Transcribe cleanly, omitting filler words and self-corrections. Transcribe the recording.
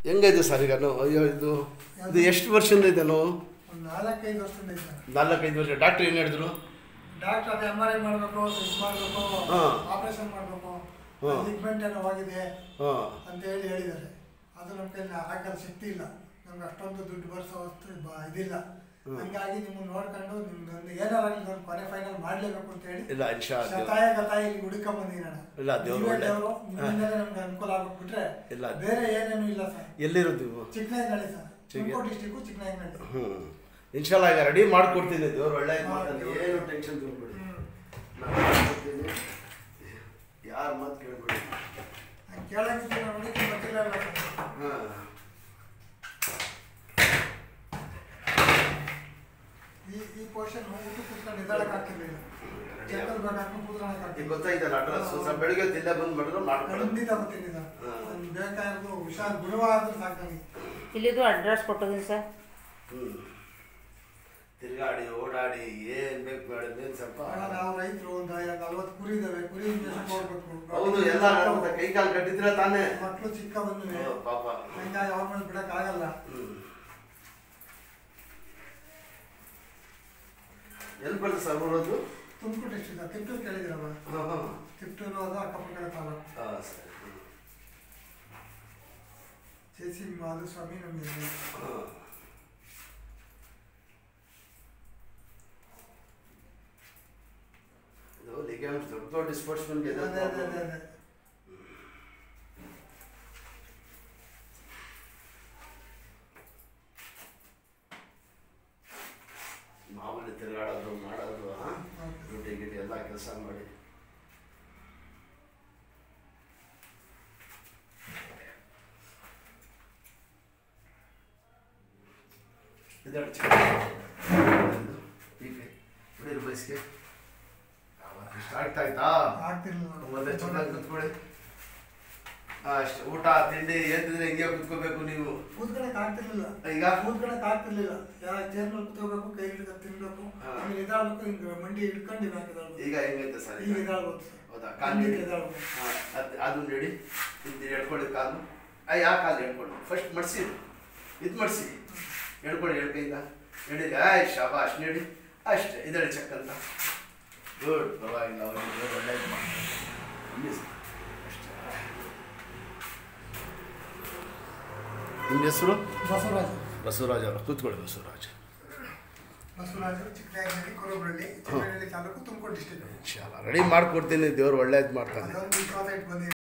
ಹೆಂಗೈತೆ ಸರ್ ಈಗ ಅಯ್ಯೋ ಇದು ಎಷ್ಟು ವರ್ಷದಿಂದ ಇದೆ ನೋವು? ಒಂದು 4-5 ವರ್ಷದಿಂದ ಇದೆ. 4-5 ವರ್ಷ. ಡಾಕ್ಟ್ರ್ ಏನು ಹೇಳಿದ್ರು? ಡಾಕ್ಟ್ರ್ ಅದು MRI ಮಾಡಬೇಕು, ಟೆಸ್ಟ್ ಮಾಡಬೇಕು, ಆಪರೇಷನ್ ಮಾಡಬೇಕು, ಲಿಗ್ಮೆಂಟ್ ಏನೋ ಹೋಗಿದೆ ಅಂತ ಹೇಳಿದ್ದಾರೆ. ಅದು ನಮ್ಮ ಕೈಲಿ ಆಗಲ್ಲ, ಶಕ್ತಿ ಇಲ್ಲ, ನಮ್ಗೆ ಅಷ್ಟೊಂದು ದುಡ್ಡು ಬರ್ಸೋ ಇದಿಲ್ಲ. ಹಂಗಾಗಿ ನಿಮ್ಮನ್ನು ನೋಡ್ಕೊಂಡು ನಿಮ್ದೊಂದು ಏನಾರಾಗಲಿ ನಾನು ಕೊನೆ ಫೈನಲ್ ಮಾಡಲೇಬೇಕು ಅಂತ ಹೇಳಿ ಇಲ್ಲ ಶತಾಯ ಗತಾಯ ಇಲ್ಲಿ ಹುಡುಕೊಂಡ್ ಬಂದಿರೋಣ. ಇಲ್ಲ ದೇವರು ನಿಮ್ಮಿಂದಲೇ ನಮ್ಗೆ ಅನುಕೂಲ ಆಗ್ಬಿಟ್ರೆ ಇಲ್ಲ, ಬೇರೆ ಏನೇನು ಇಲ್ಲ ಸರ್. ಎಲ್ಲಿರೋದು ನೀವು? Chikkanayakanahalli sir, Tumakuru district Chikkanayakanahalli. ಇನ್ಶಾಲ್ಲ ಈಗ ರೆಡಿ ಮಾಡಿಕೊಡ್ತೀನಿ, ದೇವ್ರು ಒಳ್ಳೆ ಮಾಡ್ತಾನೆ, ಏನು ಟೆನ್ಷನ್ ತಗೊಂಡ್ಬಿಡಿ. ನಾನು ಮಾಡ್ಕೊಡ್ತೀನಿ, ಯಾರು ಮಾತು ಕೇಳ್ಬಿಡಿ. ಕೇಳಂಗಿದ್ದೀವಿ ನೋಡಿ, ಗೊತ್ತಿಲ್ಲ. ಹಾಂ, ಈ ಪೋರ್ಷನ್ ಊಟ ಕೂತ್ಕೊಂಡು ನಿಧಾನಕ್ಕೆ ಆಗ್ತಿರ್ಲಿಲ್ಲ, ಚೇಕಲ್ ಬೇಕಾಗ್ಕೊಂಡು ಕೂತ್ಕೊಳ್ಳೋಕೆ ಗೊತ್ತಾಯ್ತಲ್ಲ ಅಡ್ರೆಸ್. ಸ್ವಲ್ಪ ಬೆಳಿಗ್ಗೆ ಇಲ್ಲೇ ಬಂದ್ಬಿಟ್ರೆ ಮಾಡ್ಕೊಂಡು ಖಂಡಿತ ಬರ್ತೀನಿ ಸರ್. ಒಂದು ಬೇಕಾಗಿರೋದು ಹುಷಾರು ಗುಣವಾದ್ರೂ ಸಾಕು. ಇಲ್ಲಿದು ಅಡ್ರೆಸ್ ಕೊಟ್ಟಿದ್ದೀನಿ ಸರ್. ತಿರುಗಾಡಿ ಓಡಾಡಿ ಏನು ಬೇಕು ಬೇಡ ಸ್ವಲ್ಪ. ನಾವು ರೈತರು ಒಂದು 40 ಕುರಿ ಇದಾವೆ, ಕುರಿ ಹೋಗ್ಬೇಕು. ಹೌದು, ಎಲ್ಲ ಕೈ ಕಾಲು ಕಟ್ಟಿದ್ರೆ ತಾನೇ. ಮಕ್ಕಳು ಚಿಕ್ಕ ಬಂದಿವೆ ಪಾಪ, ಹಂಗಾಗಿ ಅವ್ರ ಮೇಲೆ ಬಿಡಕ್ಕಾಗಲ್ಲ. ಎಲ್ಲಿ ಬರ್ತದೆ ಸರ್ ಬರೋದು? ತುಮಕೂರು ಡಿಸ್ಟ್ರಿಕ್ಟ್, ತಿಪ್ಟೂರು ಕೇಳಿದಿರಲ್ಲ? ತಿಪ್ಟೂರು ಅದು ಅಕ್ಕಪಕ್ಕ ತಾಲೂಕು. ಚೇಸಿ ಮಾಧುಸ್ವಾಮಿ ನಮಗೆ ಲಿಗಮೆಂಟ್ಸ್ ದೊಡ್ಡ ದೊಡ್ಡ ಡಿಸ್ಪೋರ್ಟ್ಸ್ಮೆಂಟ್ ಇದೆ. ಮಾಮೂಲಿ ತಿರುಗಾಡೋದು ಮಾಡೋದು, ಡ್ಯೂಟಿ ಗಿಟಿ ಎಲ್ಲ ಕೆಲಸ ಮಾಡಿ ಬಯಸ್ಗೆ ಇಷ್ಟ ಆಗ್ತಾಯ್ತಾ? ಒಂದೇ ಚೆನ್ನಾಗಿ ಕುತ್ಕೊಳ್ಳಿ ಅಷ್ಟೇ. ಊಟ ತಿಂಡಿ ಏನಿದ್ರೆ ಹಿಂಗೆ ಕುತ್ಕೋಬೇಕು. ನೀವು ಕೂತ್ಕೊಳಕ್ ಆಗ್ತಿರ್ಲಿಲ್ಲ, ಈಗ ಕೂತ್ಕೊಳಕ್ ಆಗ್ತಿರ್ಲಿಲ್ಲ. ಚೇರ್ ಮೇಲೆ ಕುತ್ಕೋಬೇಕು, ಕೈ ಹಿಡಿದು ತಿನ್ಬೇಕು, ಆಮೇಲೆ ಇದಾಳ್ಬೇಕು, ಹಿಂಗೆ ಮಂಡಿ ಹಿಡ್ಕೊಂಡು ಈಗ ಹೆಂಗೈತೆ ಸರ್? ಈಗ ಇದಾಳ್ಬೋದು. ಹೌದಾ? ಕಾಲು ಅದು ನಡಿ, ಇದು ಹೇಳ್ಕೊಳ್ಳಿ ಕಾಲು. ಯಾವ ಕಾಲು ಹೇಳ್ಕೊಳ್ಳಿ? ಫಸ್ಟ್ ಮಡಿಸಿ, ಇದು ಮಡಿಸಿ, ಹೇಳ್ಕೊಳ್ಳಿ ಹೇಳ್ಕೈಂದ ನಡೀರಿ. ಶಾಬಾಷ್ ನಡಿ, ಅಷ್ಟೇ. ಇದರಲ್ಲಿ ಚೆಕ್ ಅಂತ. ಗುಡ್, ಪರವಾಗಿಲ್ಲ. ಅವ್ರಿಗೆ ಒಳ್ಳೇದು ಮಾಡಿ ಅಷ್ಟೇ. ನಿಮ್ಮ ಹೆಸರು? ಬಸವರಾಜ್. ಬಸವರಾಜ್ ಅವರು ಕೂತ್ಕೊಳ್ಳಿ. ಬಸವರಾಜ್ ಚಿಕ್ಕನಾಯಕನಹಳ್ಳಿ, ಕುರುಬರಳ್ಳಿ, ಚಿಕ್ಕನಹಳ್ಳಿ ತಾಲೂಕು, ತುಮಕೂರು ಡಿಸ್ಟ್ರಿಕ್ಟ್. ರೆಡಿ ಮಾಡ್ಕೊಡ್ತೀನಿ, ದೇವ್ರು ಒಳ್ಳೇದು ಮಾಡ್ತಾನೆ. ಬಂದಿದೆ.